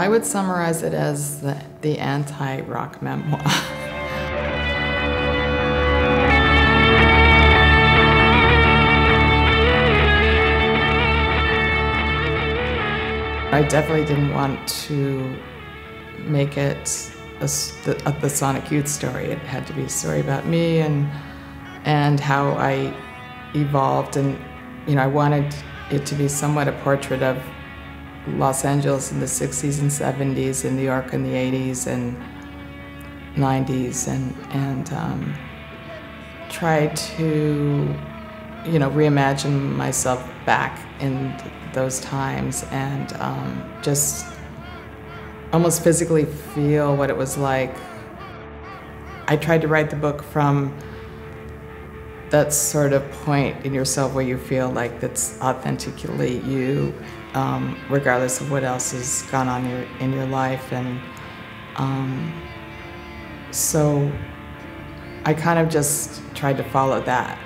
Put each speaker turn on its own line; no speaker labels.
I would summarize it as the anti-rock memoir. I definitely didn't want to make it the Sonic Youth story. It had to be a story about me and how I evolved, and I wanted it to be somewhat a portrait of Los Angeles in the 60s and 70s, in New York in the 80s and 90s, and try to reimagine myself back in those times and just almost physically feel what it was like. I tried to write the book from that sort of point in yourself where you feel like that's authentically you, regardless of what else has gone on in your life. And so I kind of just tried to follow that.